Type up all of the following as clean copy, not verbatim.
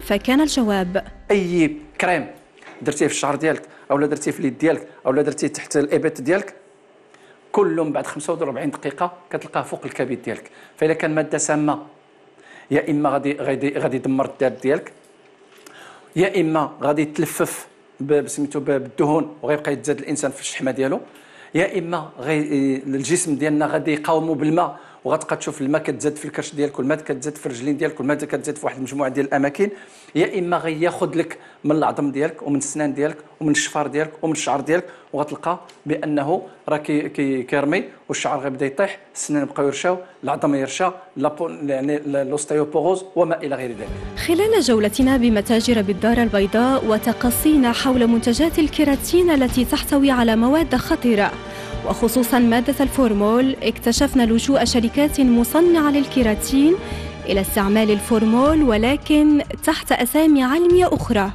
فكان الجواب: اي كريم درتيه في الشعر ديالك او درتيه في اليد ديالك او درتيه تحت الابط ديالك، كلهم بعد 45 دقيقه كتلقاه فوق الكبد ديالك. فاذا كان ماده سامه يا اما غادي يدمر الداب ديالك، يا اما غادي يتلفف بسميتو بالدهون وغيبقى يتزاد الانسان في الشحمه ديالو، يا اما الجسم ديالنا غادي يقاوموا بالماء وغتبقى تشوف الماء كتزاد في الكرش ديالك والماء كتزاد في الرجلين ديالك والماء كتزاد في واحد المجموعه ديال الاماكن، يا اما غياخذ لك من العظم ديالك ومن السنان ديالك ومن الشفار ديالك ومن الشعر ديالك، وغتلقى بانه راه كيرمي والشعر غيبدا يطيح، السنان يبقاو يرشاو، العظم يرشا، يعني الاوستيوبوروز وما الى غير ذلك. خلال جولتنا بمتاجر بالدار البيضاء وتقصينا حول منتجات الكيراتين التي تحتوي على مواد خطيرة وخصوصا مادة الفورمول، اكتشفنا لجوء شركات مصنعة للكيراتين إلى استعمال الفورمول ولكن تحت أسامي علمية أخرى.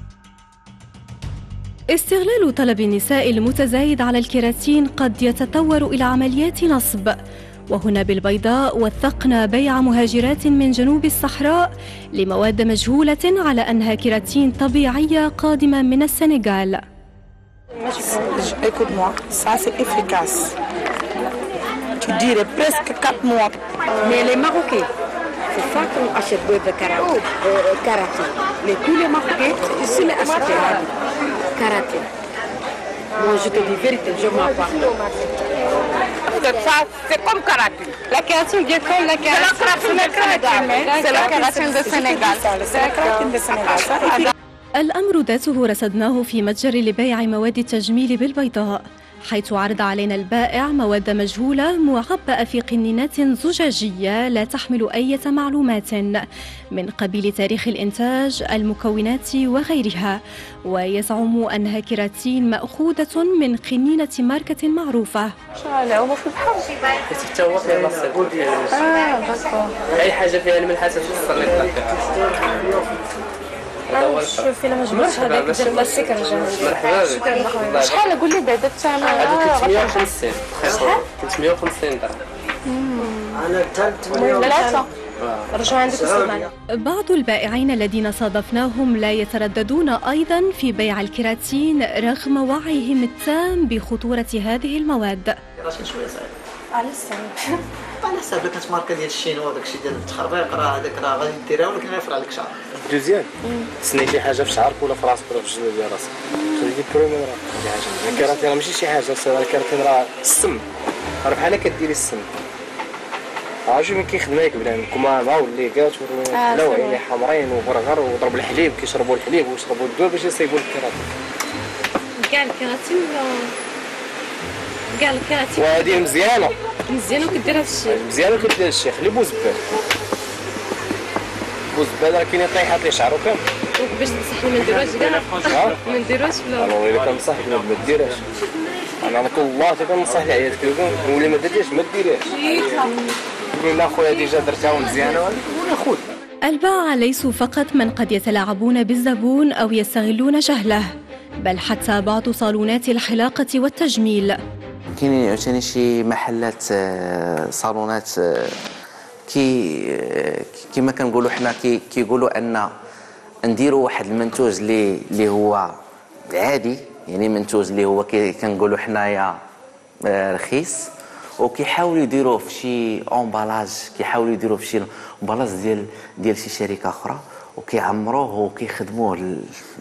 استغلال طلب النساء المتزايد على الكيراتين قد يتطور إلى عمليات نصب، وهنا بالبيضاء وثقنا بيع مهاجرات من جنوب الصحراء لمواد مجهولة على أنها كيراتين طبيعية قادمة من السنغال. Écoute-moi, ça c'est efficace. Tu dirais presque 4 mois. Mais les Marocains, c'est ça qu'on achète de karaté. Tous les Marocains, ici les achètent karaté. Moi je te dis vérité, je m'en parle. Ça, c'est comme karaté. La kératine vient comme la kératine du Sénégal. C'est la kératine du Sénégal. C'est la kératine du Sénégal. الأمر ذاته رصدناه في متجر لبيع مواد التجميل بالبيضاء، حيث عرض علينا البائع مواد مجهولة معبأة في قنينات زجاجية لا تحمل أي معلومات من قبيل تاريخ الإنتاج، المكونات وغيرها، ويزعم أنها كيراتين مأخوذة من قنينة ماركة معروفة. هو في البحر حتى هو فيها مصر اي حاجه فيها الملحه توصل لك. شوفي لما جبت هذاك ديال بلاستيك رجع مرحبا. شحال قول لي بعدا الثمن؟ 350. شحال؟ 350 درهم. انا ثلاثه رجعوا عندك السمانه. بعض البائعين الذين صادفناهم لا يترددون أيضا في بيع الكيراتين رغم وعيهم التام بخطورة هذه المواد. على السلامه. على حساب ديك الماركه ديال الشينوا داكشي ديال التخربيق راه هذاك راه غادي ديرها ولكن غيفرع لك شعر. دوزيام تسني شي حاجه في شعرك ولا في راسك ولا في الجلد ديال راسك. خليكي برومي راه شي حاجه. الكيراتين راه ماشي شي حاجه، الكيراتين راه السم، راه بحال كديري السم. عرفتي ملي كيخدم هيك بنادم كمامه والليكات لا وعيني حمرين وبرغر وضرب الحليب، كيشربوا الحليب ويشربوا الدواء باش يصيبوا الكيراتين. كاع الكيراتين كاع الكيراتين وهذه مزيانه وكدير هذا الشيء مزيانه وكدير هذا الشيء. خلي بوزبال راه كاين يطيحات لي شعرو كامل باش تنصحني ما نديروهاش كاع ما نديروهاش ولا انا والله كنصح ما ديرهاش. انا والله كنصح لعيالك ولا ما ديريهاش ما ديريهاش. لا خويا ديجا درتها ومزيانه ولا خذ. الباعة ليسوا فقط من قد يتلاعبون بالزبون أو يستغلون جهله، بل حتى بعض صالونات الحلاقة والتجميل. كاينين عاوتاني شي محلات صالونات كيما كنقولوا حنا كيقولوا ان نديروا واحد المنتوج اللي هو عادي، يعني منتوج اللي هو كنقولوا حنايا رخيص، وكيحاولوا يديروه في شي امبالاج، كيحاولوا يديروه في شي امبالاج ديال شي شركه اخرى وكيعمروه وكيخدموه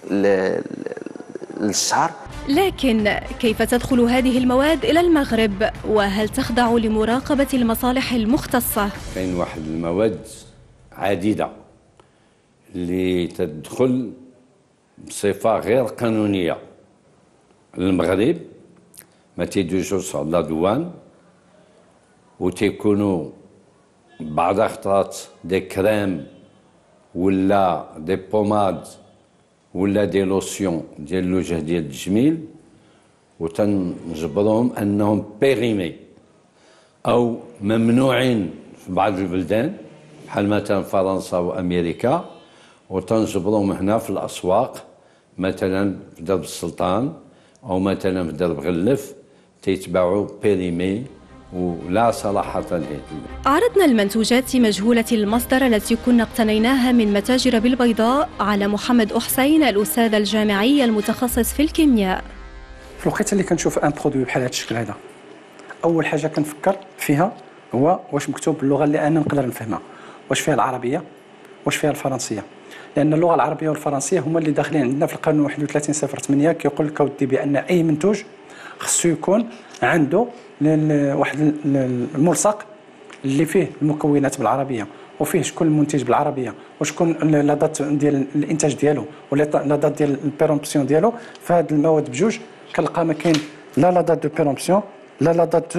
للشعر. لكن كيف تدخل هذه المواد إلى المغرب؟ وهل تخضع لمراقبة المصالح المختصة؟ كاين واحد المواد عديدة اللي تدخل بصفة غير قانونية للمغرب، ما تيدوزوش على دوان، وتيكونوا بعض خطرات دي كريم ولا دي بوماد ولا دي لوسيون ديال الوجه ديال التجميل، وتنجبرهم انهم بيريمي او ممنوعين في بعض البلدان بحال مثلا فرنسا وامريكا، وتنجبرهم هنا في الاسواق مثلا في درب السلطان او مثلا في درب غلف تيتباعوا بيريمي ولا صلاحة له. عرضنا المنتوجات مجهولة المصدر التي كنا اقتنيناها من متاجر بالبيضاء على محمد أحسين الأستاذ الجامعي المتخصص في الكيمياء. في الوقت اللي كنشوف ان برودوي بحال هذا الشكل هذا، اول حاجه كنفكر فيها هو واش مكتوب باللغه اللي انا نقدر نفهمها، واش فيها العربيه واش فيها الفرنسيه، لان اللغه العربيه والفرنسيه هما اللي داخلين عندنا في القانون 31/08 كيقول لك اودي بان اي منتوج خصو يكون عنده واحد الملصق اللي فيه المكونات بالعربيه وفيه شكون المنتج بالعربيه وشكون لا دات ديال الانتاج ديالو ولا لا دات ديال البيرومبسيون ديالو. فهاد المواد بجوج كنلقى ما كاين لا دات دو بيرومبسيون لا دات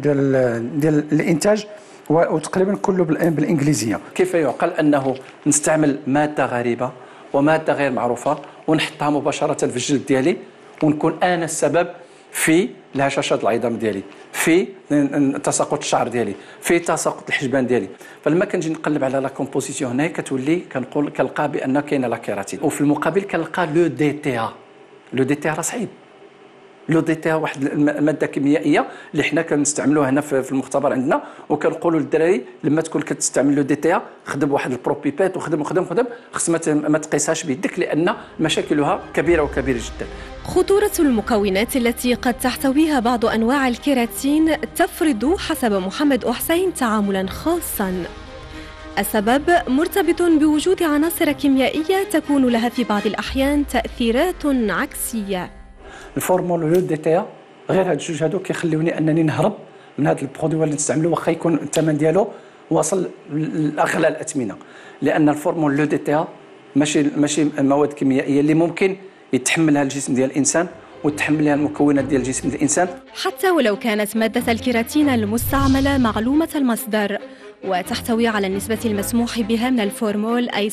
ديال الانتاج، وتقريبا كله بالانجليزيه. كيف يعقل انه نستعمل ماده غريبه وماده غير معروفه ونحطها مباشره في الجلد ديالي ونكون انا السبب في الهشاشات العظام ديالي، في تساقط الشعر ديالي، في تساقط الحجبان ديالي. فلما كنجي نقلب على لا كومبوزيسيون هنايا كتولي كنلقى بان كاينه لا كيراتين، وفي المقابل كنلقى لو دي تي ا. لو دي تي ا راه صعيب. لو دي تي ا واحد الماده كيميائيه اللي حنا كنستعملوها هنا في المختبر عندنا، وكنقولوا للدراري لما تكون كتستعمل لو دي تي ا خدم واحد البروبيبات وخدم خص ما تقيسهاش بيدك لان مشاكلها كبيره وكبيره جدا. خطورة المكونات التي قد تحتويها بعض أنواع الكيراتين تفرض حسب محمد أحسين تعاملاً خاصاً. السبب مرتبط بوجود عناصر كيميائية تكون لها في بعض الأحيان تأثيرات عكسية. الفورمول ولو دي تي ا غير هاد الجوج هادو كيخليوني انني نهرب من هذا البرودوي اللي نستعملو واخا يكون الثمن ديالو واصل لاغلى الاثمنه، لان الفورمول لو دي تي ا ماشي مواد كيميائيه اللي ممكن يتحملها الجسم ديال الانسان وتحملها المكونات ديال الجسم ديال الانسان، حتى ولو كانت ماده الكيراتين المستعمله معلومه المصدر وتحتوي على النسبه المسموح بها من الفورمول اي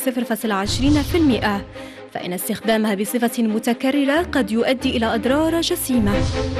0.20%، فإن استخدامها بصفة متكررة قد يؤدي إلى أضرار جسيمة.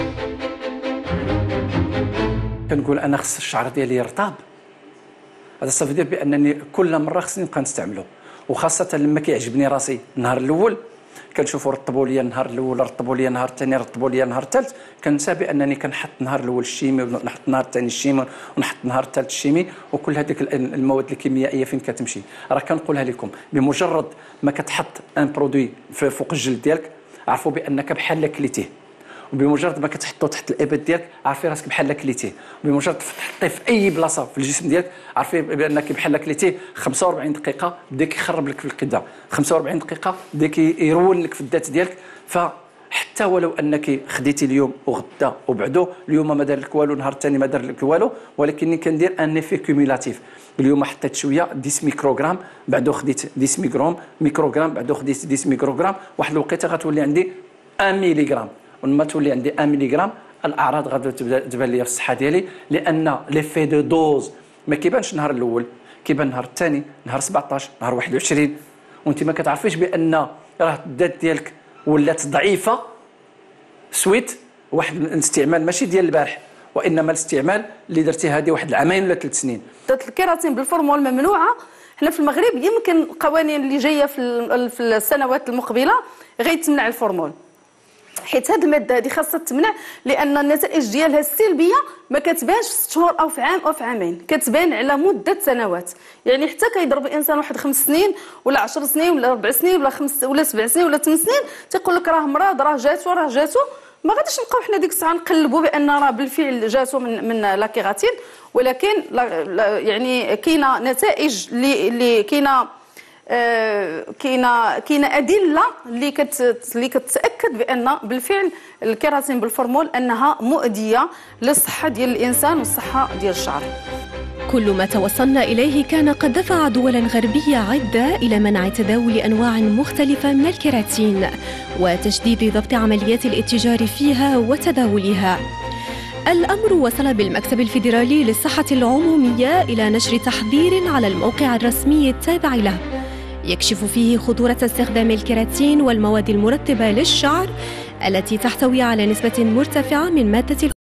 كنقول أنا خص الشعر ديالي يرطب، هذا صافي بأنني كل مرة خصني نبقى نستعمله، وخاصة لما كيعجبني راسي النهار الأول كنشوفوا رطبوا لي النهار الاول، رطبوا لي النهار الثاني، رطبوا لي النهار الثالث، كنسى بانني كنحط النهار الاول الشيمي ونحط النهار الثاني الشيمي ونحط النهار الثالث الشيمي، وكل هذيك المواد الكيميائيه فين كتمشي. راه كنقولها لكم بمجرد ما كتحط ان برودوي فوق الجلد ديالك عرفوا بانك بحال كليتيه، وبمجرد ما كتحطو تحت الابط ديالك عرفي راسك بحال كليتيه، وبمجرد تحطيه في اي بلاصه في الجسم ديالك عرفي بانك بحال كليتيه. 45 دقيقه بدا كيخرب لك في القدام، 45 دقيقه بدا كيرول لك في الذات ديالك. فحتى ولو انك خديتي اليوم وغدا وبعدو، اليوم ما دار لك والو، النهار الثاني ما دار لك والو، ولكني كندير ان افي كوميلاتيف. اليوم حطيت شويه 10 ميكروغرام، بعدو خديت 10 ميكروغرام، بعدو خديت 10 ميكروغرام، واحد الوقيته غتولي عندي 1 ميليغرام. ولما تولي عندي 1 ملغ الاعراض غادي تبان لي في الصحه ديالي، لان ليفي دو دوز ما كيبانش النهار الاول، كيبان النهار الثاني، نهار 17، نهار 21، وانت ما كتعرفيش بان راه الذات ديالك ولات ضعيفه سويت واحد الاستعمال ماشي ديال البارح، وانما الاستعمال اللي درتي هذه واحد العامين ولا 3 سنين. الكيراتين بالفورمول ممنوعه. حنا في المغرب يمكن القوانين اللي جايه في السنوات المقبله غيتمنع الفورمول، حيت هذه الماده هذه خاصها تمنع، لان النتائج ديالها السلبيه ما كتبانش في 6 شهور او في عام او في عامين، كتبان على مده سنوات. يعني حتى كيضرب الانسان واحد 5 سنين ولا 10 سنين ولا 4 سنين ولا 5 ولا 7 سنين ولا 8 سنين تيقول لك راه مرض، راه جاتو، ما غاديش نبقاو حنا ديك الساعه نقلبوا بان راه بالفعل جاتو من لا كيراتين، ولكن يعني كاينه نتائج اللي كاينه ادله اللي كتاكد بان بالفعل الكيراتين بالفورمول انها مؤذيه للصحه ديال الانسان والصحه ديال الشعر. كل ما توصلنا اليه كان قد دفع دولا غربيه عده الى منع تداول انواع مختلفه من الكيراتين وتشديد ضبط عمليات الاتجار فيها وتداولها. الأمر وصل بالمكتب الفيدرالي للصحة العمومية إلى نشر تحذير على الموقع الرسمي التابع له يكشف فيه خطورة استخدام الكيراتين والمواد المرطبة للشعر التي تحتوي على نسبة مرتفعة من مادة